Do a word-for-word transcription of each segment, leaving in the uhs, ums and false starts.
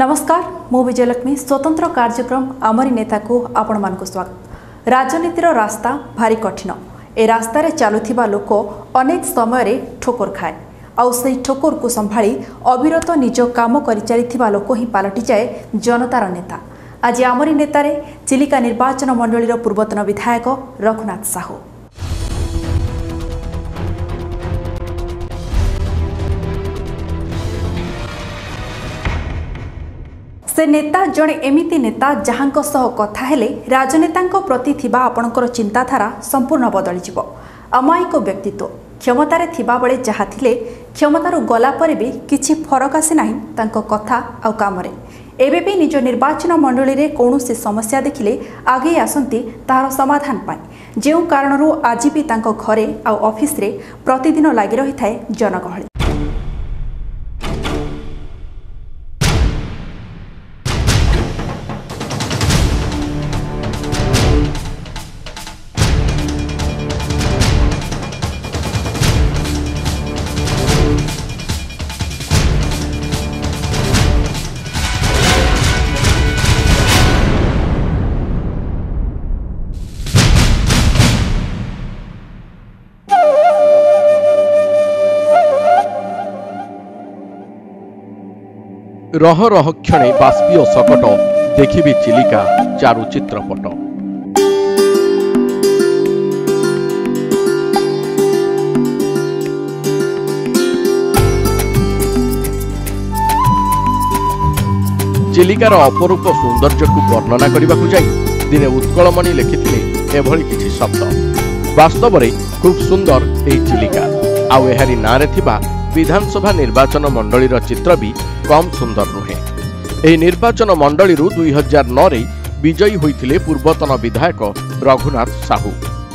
नमस्कार मु विजयलक्ष्मी स्वतंत्र कार्यक्रम आमरी नेता को आपण मानक स्वागत। राजनीतिर रास्ता भारी कठिन। ए रास्तार चलुथिबा लोक अनेक समय रे ठोकर खाए आउ से ठोकर को संभाली अविरत निज काम करि चलिथिबा लोक ही पालटि जाए जनतार नेता। आज आमरी नेतारे चिलिका निर्वाचन मंडलीर पूर्वतन विधायक रघुनाथ साहू। से नेता जड़े एमिति नेता जहांक सह कथा हेले राजनेतांक प्रति थिबा आपणकर चिंताधारा संपूर्ण बदली जिवो। अमायिक व्यक्तित्व क्षमतारे थिबा बेले जहा थिले क्षमतारु गला परे भी किछि फरक आसे नाही तांको कथा आउ कामरे। एबे भी निज निर्वाचन मंडली रे कोनोसी समस्या देखिले आगे आसंती तार समाधान पाई। जेउ कारणरू आज भी तांको घरे आउ ऑफिस रे प्रतिदिन लागि रही थाए जनगहळी। रह रह क्षणे बाष्पीय सकट देखिबी चिलिका चारु चित्रपट। चिलिकार अपरूप सौंदर्य को वर्णना करने जाई दिने उत्कलमणि लिखिथिले एभଳି किछि शब्द। वास्तव में खूब सुंदर एही चिलिका आउ एहारी नारे थिबा विधानसभा निर्वाचन मंडलीर चित्र भी कम सुंदर नुहे। एही निर्वाचन मंडली दुई हजार नौ रे विजयी होइथिले पूर्वतन विधायक रघुनाथ साहू।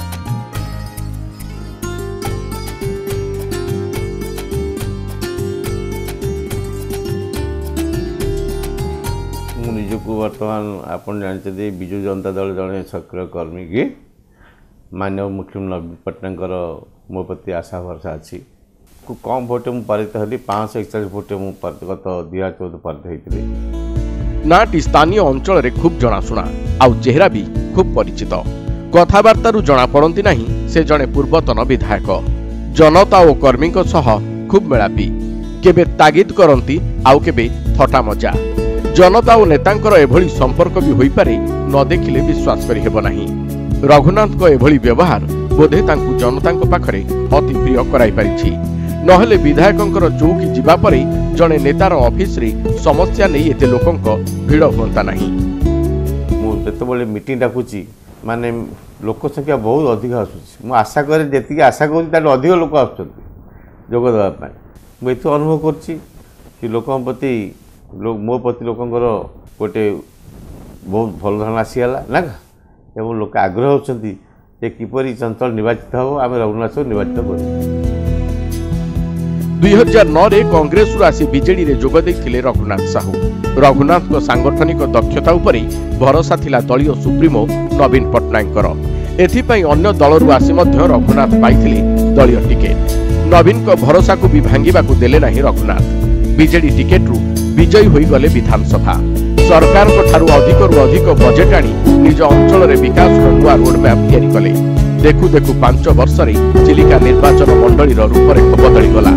निजको वर्तमान आपण जानते विजु जनता दल जड़े सक्रिय कर्मी की माननीय मुख्यमंत्री नवीन पट्टनायक मो प्रति आशा भरसा अच्छी कम भोटे मुझे पारित हली पाँच सौ एकचाश भोटे मुझे गत दुई हजार चौदह पारित होते। नाटी स्थानीय अंचल रे खूब जनाशुना आउ चेहरा भी खूब परिचित। कथबार्तारू जना पड़ती नहीं से जड़े पूर्वतन विधायक जनता और कर्मी सह खूब मेलापी केबे तागिद करती आउ केबे थटा मजा। जनता और नेतांकर एभली संपर्क भी होई पारे न देखिले विश्वास करि हेबो नाही। रघुनाथ को एभली व्यवहार बोधे तांकु जनतांक पाखरे अति प्रिय कराई पारिछि। नहले विधायकंकर चौकी जिबा परे जणे नेतार ऑफिस रे समस्या नै एते लोकंक भिड़ होता नाही। मु जेतेबेले मीटिंग डाकुची माने लोक संख्या बहुत अधिक आसुची। मु आशा करे जेतिके आशा करूची तार अधिक लोक आसुचंती जोग देबा पाई। मु एतो अनुभव करची कि लोकन प्रति लोक मो प्रति लोकंकर गोटे बहुत भल धारणा आसीगला ना एवं लोक आग्रह होचंती जे किपरि चंचल निर्वाचित हो आमे रघुनाथ निर्वाचित करू। दुई हजार नौ रे कांग्रेस आसी बीजेडी रे जोग देथिले रघुनाथ साहू। रघुनाथ को सांगठनिक दक्षता उपरि भरोसा थिला दलीय सुप्रीमो नवीन पट्टनायकर। एथिपई अन्य दलरू आसी मध्य रघुनाथ पाइथिले दलीय टिकेट। नवीन को भरोसा को भी भांगिबा को देले नाही रघुनाथ। बीजेडी टिकेट रु विजयी होई गले विधानसभा। सरकार को ठारू अधिक रु अधिक बजेट आनी निज अंचल रे विकास रो नुआ रोड मैप तैयारी कले। देखु देखु पांच वर्ष रे चिलिका निर्वाचन मंडलीर रूपरेख बदली गला।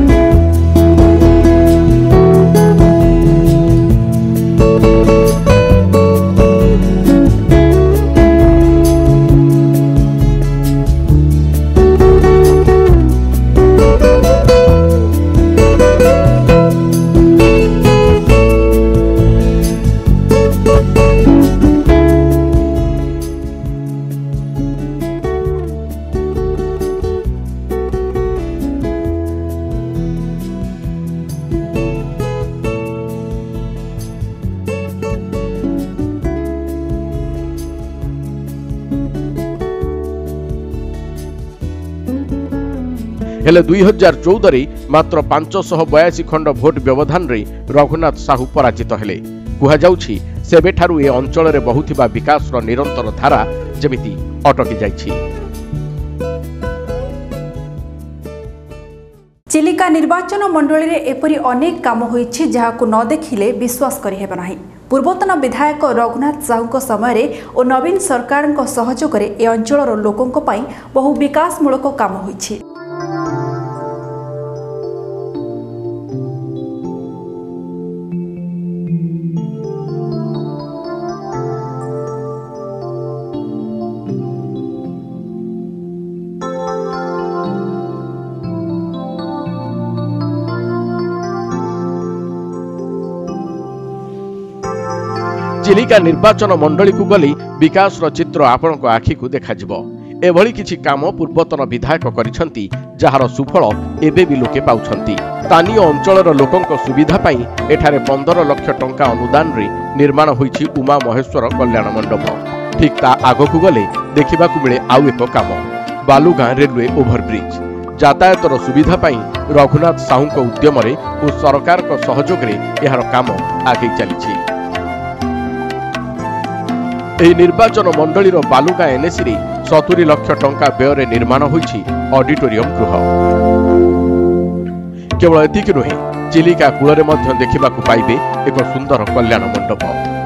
हेले दुई हजार चौदह रे मात्र पांच सौ बयासी खंड भोट व्यवधान रे रघुनाथ साहू पराजित हेले। कुहा जाउछि सेबेठारु ए अंचल रे बहुथिबा विकास रो निरंतर धारा जेमिति अटकी जाइछि। चिलिका निर्वाचन मंडली रे एपरी अनेक काम होईछि जहाकु न देखिले विश्वास करि हेबो नाही। पूर्वतन विधायक रघुनाथ साहू समय और नवीन सरकार सहयोग ए अंचल लोकों पई बहु विकासमूलक काम होईछि। चिलिका निर्वाचन मंडली को गली विकास चित्र आपण को आखि को देखा एभली किछि काम पूर्वतन विधायक करिसंती जहार सुफल एबे भी लोके पाउछंती। स्थानीय अंचलर लोकंक सुविधा पाई एठारे पंद्रह लाख टंका अनुदान रे निर्माण होईछि उमा महेश्वर कल्याण मंडप। ठीक ता आगकु गले देखिबाकु मिले आउ एक काम बालुगां रेलवे ओभरब्रिज यातायातर सुविधा पाई रघुनाथ साहूक उद्यम रे और सरकार को सहयोग रे एहार काम आगे चलीछि। एही निर्वाचन मंडली रो बालुगां एनएसी रे सत्तरी लाख टंका व्यय निर्माण होईछि ऑडिटोरियम गृह। केवल एतिक नुहे चिलिका कूଳରେ ମଧ୍ୟ ଦେଖିବାକୁ ପାଇବେ ଏକ ସୁନ୍ଦର କଲ୍ୟାଣ ମଣ୍ଡପ।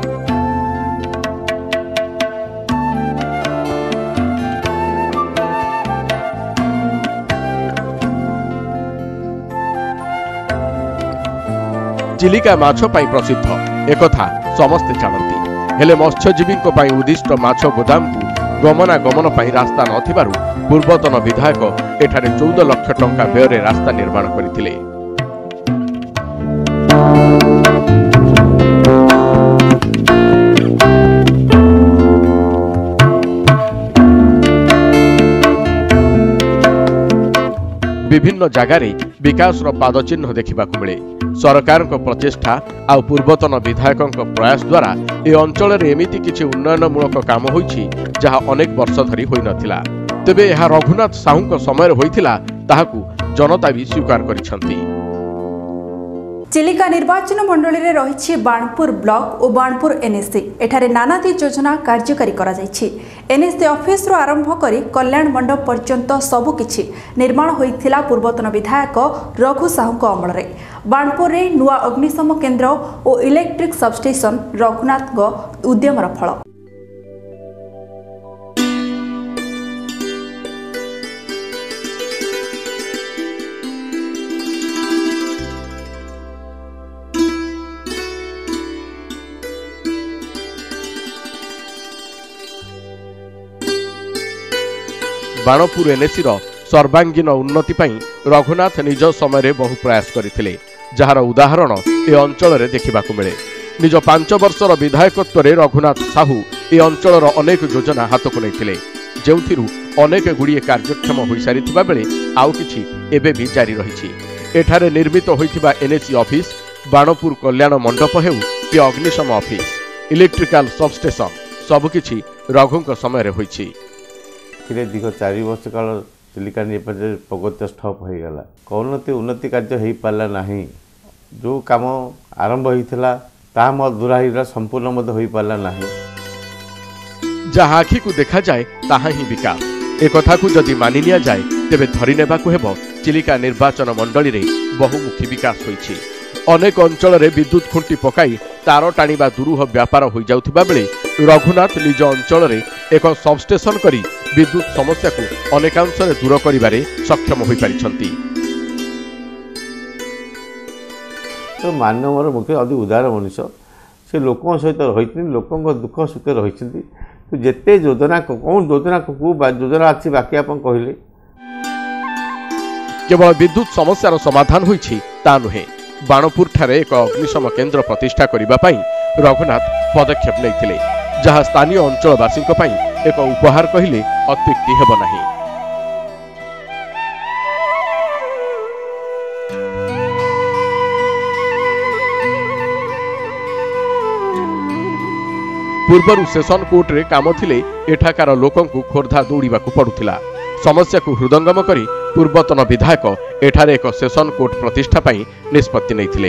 चिलिका माछ ପାଇଁ ପ୍ରସିଦ୍ଧ एकथा ସମସ୍ତେ ଜାଣନ୍ତି। हेले मत्स्यजीवी उद्दिष्ट माछ गोदाम को गमनागमन पर रास्ता नथिबारु पूर्वतन विधायक एठारे चौदह लाख टंका व्यय रास्ता निर्माण करथिले। विभिन्न जगार विकास पादचिन्ह देखा मिले। सरकार प्रचेष्टा आ पूर्वतन विधायक प्रयास द्वारा ए अंचल एमिति किछि उन्नयनमूलक काम होईछि जहा अनेक वर्ष धरी होई नथिला। तेबे यह रघुनाथ साहू समय होईथिला ताहाकु जनता भी स्वीकार करिसंती। चिलिका निर्वाचन मंडली रे रहिछि बाणपुर ब्लॉक और बाणपुर एनएससी। एठारे नानादी योजना कार्यकारी करा जायछि। एनएससी ऑफिस रो आरंभ करी कल्याण मंडप पर्यंत सबु किछि निर्माण होइथिला पूर्वतन विधायक रघु साहू को अमल रे। बाणपुर रे नुआ अग्निशम केन्द्र और इलेक्ट्रिक सबस्टेशन रघुनाथ गो उद्यमर फल। बाणपुर एनएसी रो सर्वांगीन उन्नति पई रघुनाथ निज समय बहु प्रयास करथिले जहार उदाहरण ए अंचल रे देखिबाकु मिले। निज पांच वर्षर विधायकत्व रे रघुनाथ साहू ए अंचलर अनेक योजना हाथ को नैथिले जेउथिरु अनेक गुड़िए कार्यक्षम होई सारिथिबा बेले आउ किछि एबे भी जारी रहिछि। एठारे निर्मित होइथिबा एनएसी ऑफिस बाणपुर कल्याण मंडप हेउ कि अग्निशम ऑफिस इलेक्ट्रिकल सबस्टेशन सबकिछि रघुंक समय रे होइछि। दीर्घ चार वर्ष काल चिलिका निर्वाचन प्रगति ठप हो गला। कौन उन्नति कार्य हो पारा ना। जो काम आरंभ होता ताहा दूरा संपूर्ण हो पारा ना। जहाँ आखि को देखा जाए ताहा ही विकास एक कथा को जदि मानि लिया जाए तेबे धरी नेबाकु हेबो चिलिका निर्वाचन मंडली रे बहुमुखी विकास होईछि। अनेक अंचल रे विद्युत खुंटी पकाई तार टाणीबा दुरूह व्यापार हो जाउथिबा बेले रघुनाथ निज अंचल रे एक सबस्टेशन करी विद्युत समस्या को अनेकांश दूर करिबारे सक्षम होई पारिछंती। तो मानवर मुख्य अति उदार मनुष्य से लोकों सहित रही लोकों दुख सुख रही। तो जेते योजना कौन योजना को योजना अच्छी बाकी आप कहले केवल विद्युत समस्यार समाधान होईछि ता नुहे। बाणपुर ठारे एक अग्निशम केन्द्र प्रतिष्ठा करिबा पई रघुनाथ पदक्षेप लेथिले जहाँ स्थानीय अंचलवासी एक उपहार कहले अत्युक्ति हेब नाही। पूर्वर सेशन कोर्ट रे काम थिले एठाकार लोकं को खोर्धा दौड़ाकू पड़ुथिला। समस्या को हृदंगम करी पूर्वतन विधायक एठारे एक सेशन कोर्ट प्रतिष्ठा पई निष्पत्ति नैथिले।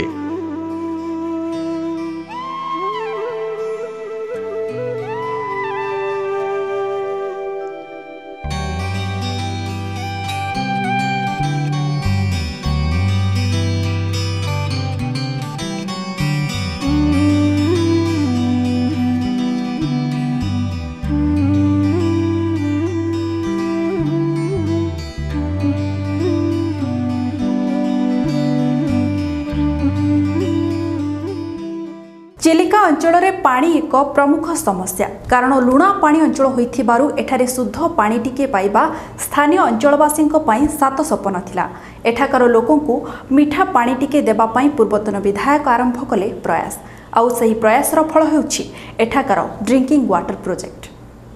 चिलिका अंचल में पानी एक प्रमुख समस्या कारण लुणा पानी अंचल होइथिबारु एठारे शुद्ध पानी टिके पाइबा स्थानीय अंचलवासी सात सपन थिला। एठाकार लोकंकु मीठा पानी टिके देबा पई पूर्वतन विधायक आरंभ कले प्रयास आउ सही प्रयासर फल हेउछि एठाकार ड्रिंकिंग वाटर प्रोजेक्ट।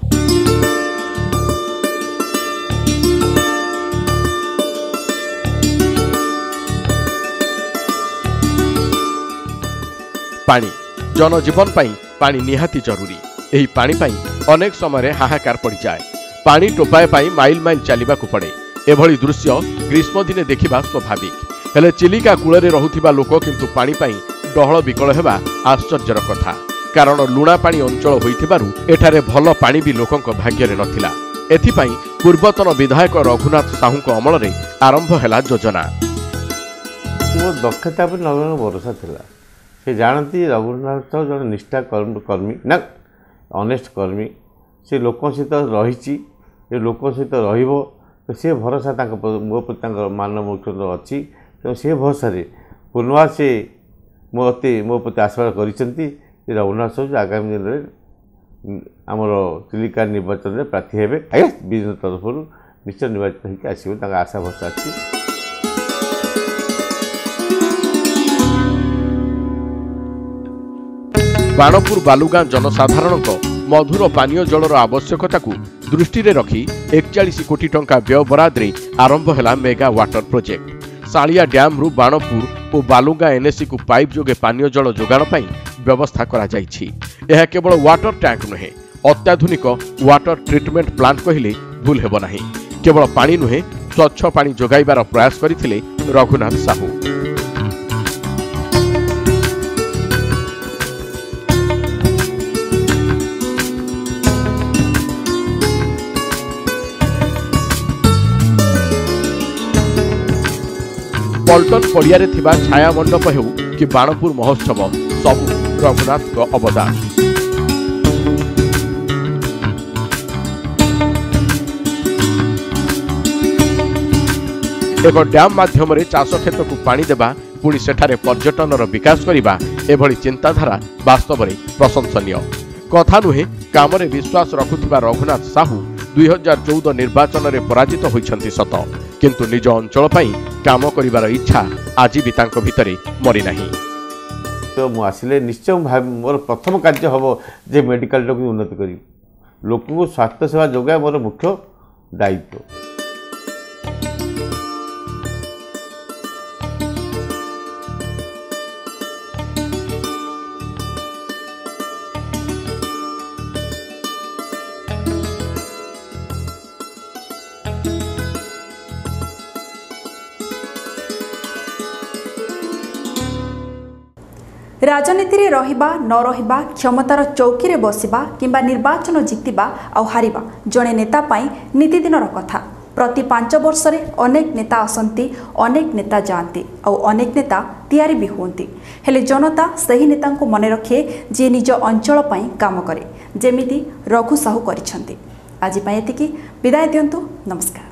पानी जनजीवन पाई पानी निहाती जरूरी। एही पानी पाई अनेक समय हाहाकार पड़ जाए। पानी टोपाए पाई माइल माइल चलवा पड़े। एभली दृश्य ग्रीष्म दिने देखिबा स्वाभाविक हेले चिलिका कूଳରେ रहुथिबा लोक किंतु पानी पाई डहळ विकळ हेबा आश्चर्यर कथा कारण लुणा पानी अंचल होइथिबारु एठारे भल पानी भी लोकंक भाग्ୟରେ नथिला। एथिपाई पूर्वतन विधायक रघुनाथ साहूଙ୍କ अमଳରେ आरंभ ହେଲା योजना। मो दक्षता पर नवीन भरोसा थिला। से जानती रघुनाथ जन निष्ठा कर्मी ना अनेस्ट कर्मी से लोक सहित रही लोक सहित तो सी भरोसा मो प्रति मान मुख्य अच्छी तो सी भरोसा पुनर्वार से मत मो प्रति आशीर्वाद कर रघुनाथ साहू आगामी दिन में आमर चिलिका निर्वाचन में प्रार्थी हे आगे विजेन्द्र तरफ निश्चय निर्वाचित होकर आसो आशा भरोसा अच्छी। बाणपुर बालुगां जनसाधारण मधुर पानीय जलर आवश्यकता को दृष्टि रखी एकचाश कोटी टंका व्यय बराद रे आरंभ है mega water project. Salia dam रु बाणपुर और बालुगां एनएससी को पाइप जोगे पानीय जल जोगाण पाई व्यवस्था करा जाइछि। यह केवल वाटर टैंक नुहे अत्याधुनिक वाटर ट्रिटमेंट प्लांट कहले भूल हेब नाही। केवल पानी नुहे स्वच्छ पानी जोगाइबार प्रयास करथिले रघुनाथ साहू। पल्टन पड़िया थिबा छाया मंडप हेउ कि बाणपुर महोत्सव सबु रघुनाथ को अवदान। एक डैम माध्यम चाष क्षेत्र को पानी देबा पुणी सेठारे पर्यटनर विकास करिबा एभली चिंताधारा वास्तव में प्रशंसनीय कथा नुहे। कामरे विश्वास रखुथिबा रघुनाथ साहू दुई हजार चौदह निर्वाचन में पराजित होइछंती सत किंतु निज अंचल पाई काम करिबार इच्छा आज भी तांको भितरे मरी नाही। तो मु आसिले निश्चय मोर प्रथम कार्य हम जे मेडिकल को उन्नति करी लोक को स्वास्थ्य सेवा जोगाए मोर मुख्य दायित्व। राजनीति रे रहिबा न रहिबा क्षमतार चौकी रे बसिबा किंबा निर्वाचन जितिबा आ हारिबा जणे नेता पाई नीतिदिनर कथा। प्रति पांच वर्ष रे अनेक नेता आसंती अनेक नेता जाती आ अनेक नेता तैयारी भी होती हेले जनता सही नेता को मने रखे जे निज अंचल पाई काम करे जेमिति रघु साहू करिसंती। आज पाई एतिकी विदाय दियंतु। नमस्कार।